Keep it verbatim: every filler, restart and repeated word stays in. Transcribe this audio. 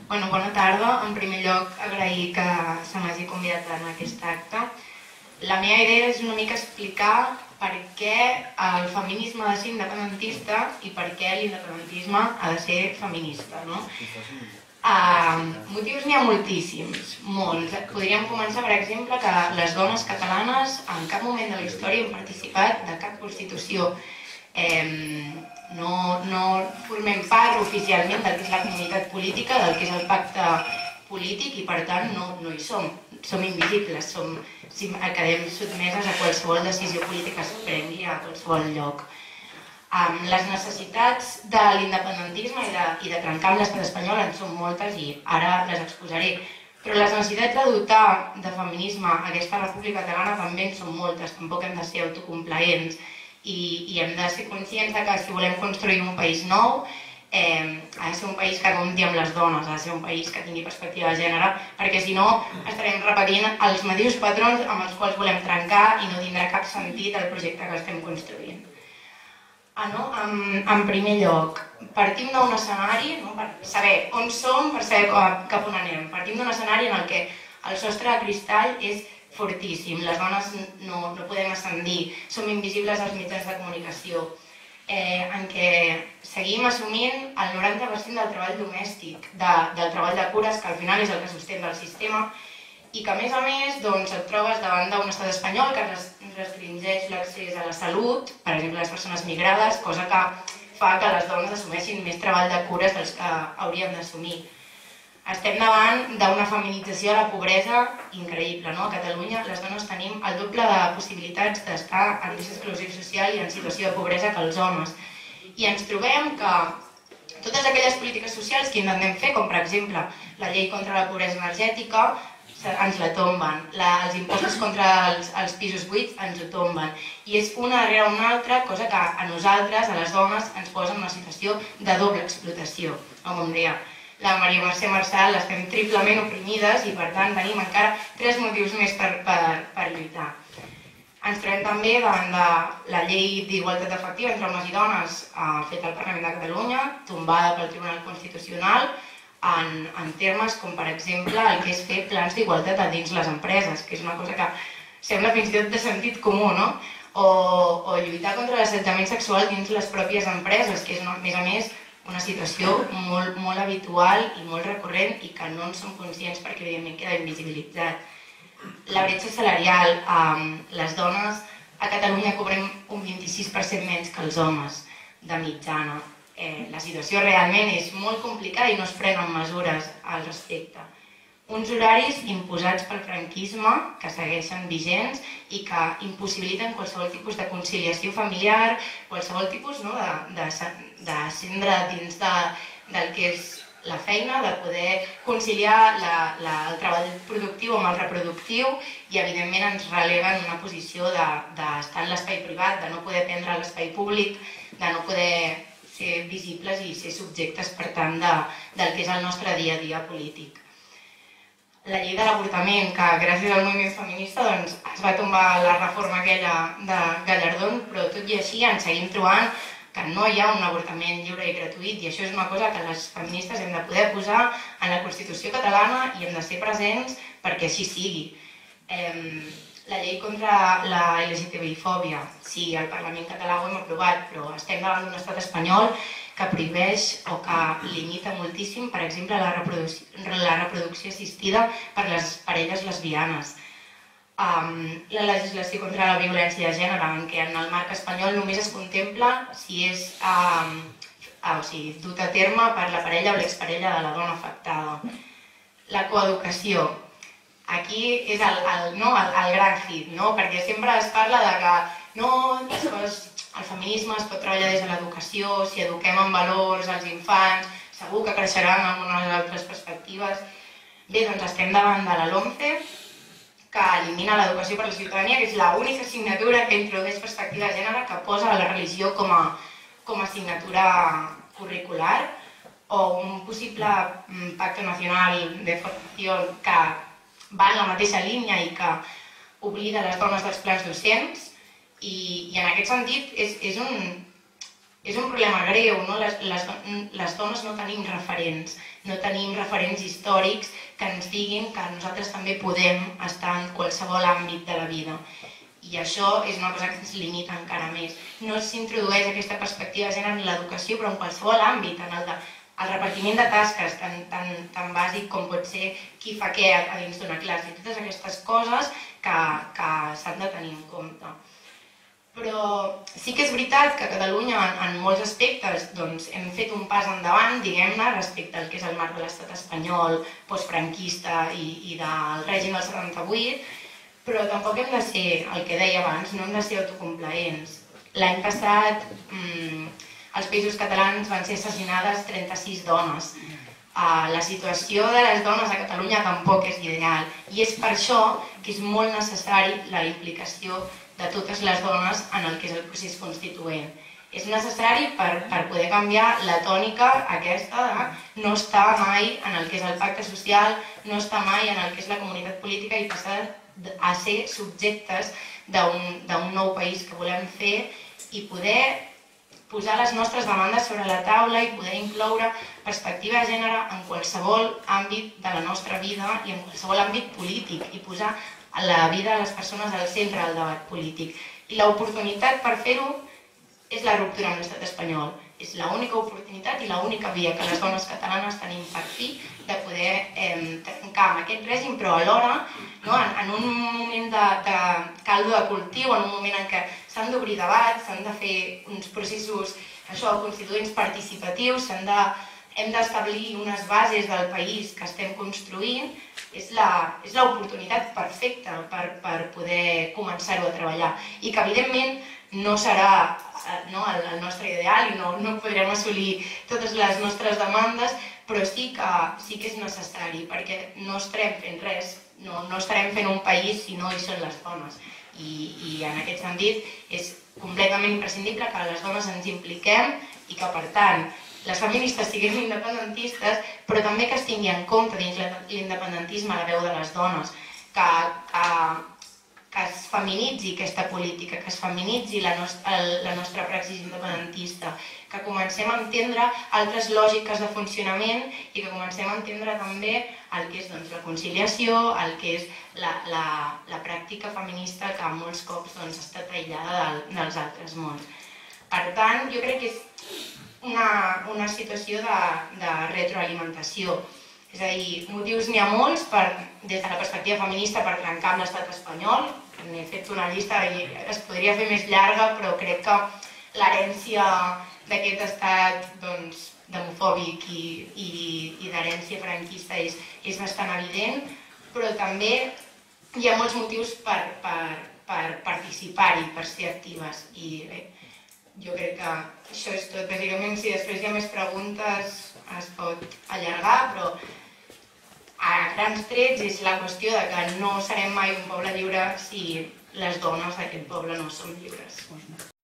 Bueno, bona tarda. En primer lloc, agrair que se m'hagi convidat en aquest acte. La meva idea és una mica explicar per què el feminisme ha de ser independentista i per què l'independentisme ha de ser feminista, no? Uh, motius n'hi ha moltíssims, molts. Podríem començar, per exemple, que les dones catalanes en cap moment de la història han participat de cap constitució. Eh, no, no formem part oficialment del que és la comunitat política, del que és el pacte polític i per tant no, no hi som. Som invisibles, som, quedem sotmeses a qualsevol decisió política que es prengui a qualsevol lloc. Um, les necessitats de l'independentisme i, de, i de trencar amb l'estat espanyol en són moltes i ara les exposaré. Però les necessitats de dotar de feminisme aquesta república catalana també en són moltes, tampoc hem de ser autocomplaents i, i hem de ser conscients de que si volem construir un país nou eh, ha de ser un país que compti amb les dones, ha de ser un país que tingui perspectiva de gènere, perquè si no estarem repetint els mateixos patrons amb els quals volem trencar i no tindrà cap sentit el projecte que estem construint. Ah, no? en, en primer lloc, partim d'un escenari, no? Per saber on som, per saber cap on anem. Partim d'un escenari en el que el sostre de cristall és fortíssim, les dones no, no podem ascendir, som invisibles als mitjans de comunicació, eh, en què seguim assumint el noranta per cent del treball domèstic, de, del treball de cures, que al final és el que sustenta el sistema, i que a més a més doncs, et trobes davant d'un estat espanyol que restringeix l'accés a la salut, per exemple les persones migrades, cosa que fa que les dones assumeixin més treball de cures dels que haurien d'assumir. Estem davant d'una feminització de la pobresa increïble, no? A Catalunya les dones tenim el doble de possibilitats d'estar en risc d'exclusió social i en situació de pobresa que els homes. I ens trobem que totes aquelles polítiques socials que intentem fer, com per exemple la llei contra la pobresa energètica, ens la tomben, la, els impostos contra els, els pisos buits ens ho tomben i és una darrere una altra, cosa que a nosaltres, a les dones, ens posa en una situació de doble explotació. Com em deia la Maria Mercè Marçal, estem triplement oprimides i per tant tenim encara tres motius més per, per, per lluitar. Ens trobem també davant de la llei d'igualtat efectiva entre homes i dones eh, feta al Parlament de Catalunya, tombada pel Tribunal Constitucional, En, en termes com per exemple el que és fer plans d'igualtat a dins les empreses, que és una cosa que sembla fins i tot de sentit comú, no? O, o lluitar contra l'assetjament sexual dins les pròpies empreses, que és una, a més a més una situació molt, molt habitual i molt recurrent i que no en som conscients perquè evidentment queda invisibilitzat. La bretxa salarial, eh, les dones a Catalunya cobrem un vint-i-sis per cent menys que els homes de mitjana. Eh, la situació realment és molt complicada i no es prenen mesures al respecte. Uns horaris imposats pel franquisme que segueixen vigents i que impossibiliten qualsevol tipus de conciliació familiar, qualsevol tipus no, de, de, de cendre dins de, del que és la feina, de poder conciliar la, la, el treball productiu amb el reproductiu i evidentment ens releguen una posició d'estar de, en l'espai privat, de no poder prendre l'espai públic, de no poder ser visibles i ser subjectes, per tant, de, del que és el nostre dia a dia polític. La llei de l'avortament, que gràcies al moviment feminista doncs, es va tombar la reforma aquella de Gallardón, però tot i així ens seguim trobant que no hi ha un avortament lliure i gratuït i això és una cosa que les feministes hem de poder posar en la Constitució catalana i hem de ser presents perquè així sigui. Eh, La llei contra la L G T B I-fòbia, sí, al Parlament català ho hem aprovat, però estem davant d'un estat espanyol que prohibeix o que limita moltíssim, per exemple, la reproducció, la reproducció assistida per les parelles lesbianes. Um, la legislació contra la violència de gènere, en què en el marc espanyol només es contempla si és um, o sigui, dut a terme per la parella o l'exparella de la dona afectada. La coeducació. Aquí és el, el, no, el, el gran hit, no? Perquè sempre es parla de que no, coses, el feminisme es pot treballar des de l'educació, si eduquem en valors als infants, segur que creixeran amb unes altres perspectives. Bé, doncs estem davant de la LOMCE, que elimina l'educació per a la ciutadania, que és l'única assignatura que introdueix perspectiva de gènere, que posa la religió com a, com a assignatura curricular, o un possible pacte nacional de formació que va en la mateixa línia i que oblida les dones dels plans docents i, i en aquest sentit és, és, un, és un problema greu, no? Les, les, les dones no tenim referents, no tenim referents històrics que ens diguin que nosaltres també podem estar en qualsevol àmbit de la vida. I això és una cosa que ens limita encara més. No s'introdueix aquesta perspectiva de gènere en l'educació, però en qualsevol àmbit, en el, de, el repartiment de tasques tan, tan, tan bàsic com pot ser qui fa què a dins d'una classe, i totes aquestes coses que, que s'han de tenir en compte. Però sí que és veritat que a Catalunya, en molts aspectes, hem fet un pas endavant, diguem-ne, respecte al que és el marc de l'estat espanyol, postfranquista i del règim del setanta-vuit, però tampoc hem de ser, el que deia abans, no hem de ser autocomplaents. L'any passat, als Països Catalans van ser assassinades trenta-sis dones. La situació de les dones a Catalunya tampoc és ideal, i és per això que és molt necessari la implicació de totes les dones en el que és el procés constituent. És necessari per poder canviar la tònica aquesta de no estar mai en el que és el pacte social, no estar mai en el que és la comunitat política i passar a ser subjectes d'un nou país que volem fer i poder posar les nostres demandes sobre la taula i poder incloure perspectiva de gènere en qualsevol àmbit de la nostra vida i en qualsevol àmbit polític i posar la vida de les persones al centre del debat polític. I l'oportunitat per fer-ho és la ruptura amb l'estat espanyol. És l'única oportunitat i l'única via que les dones catalanes tenim per fi de poder trencar amb aquest règim, però alhora, en un moment de caldo de cultiu, en un moment en què s'han d'obrir debats, s'han de fer uns processos constituents participatius, hem d'establir unes bases del país que estem construint, és l'oportunitat perfecta per poder començar-ho a treballar. I que, evidentment, no serà el nostre ideal i no podrem assolir totes les nostres demandes, però sí que és necessari, perquè no estarem fent res, no estarem fent un país si no hi són les dones. I en aquest sentit és completament imprescindible que les dones ens impliquem i que, per tant, les feministes siguem independentistes, però també que es tingui en compte dins l'independentisme la veu de les dones, que es feminitzi aquesta política, que es feminitzi la nostra praxis independentista, que comencem a entendre altres lògiques de funcionament i que comencem a entendre també el que és la conciliació, el que és la pràctica feminista que molts cops ha estat aïllada dels altres mons. Per tant, jo crec que és una situació de retroalimentació. És a dir, motius n'hi ha molts des de la perspectiva feminista per trencar amb l'estat espanyol. N'he fet una llista i es podria fer més llarga, però crec que l'herència d'aquest estat demofòbic i d'herència franquista és bastant evident, però també hi ha molts motius per participar-hi, per ser actives. I bé, jo crec que això és tot. Bàsicament, si després hi ha més preguntes es pot allargar, però a grans trets és la qüestió de que no serem mai un poble lliure si les dones d'aquest poble no som lliures.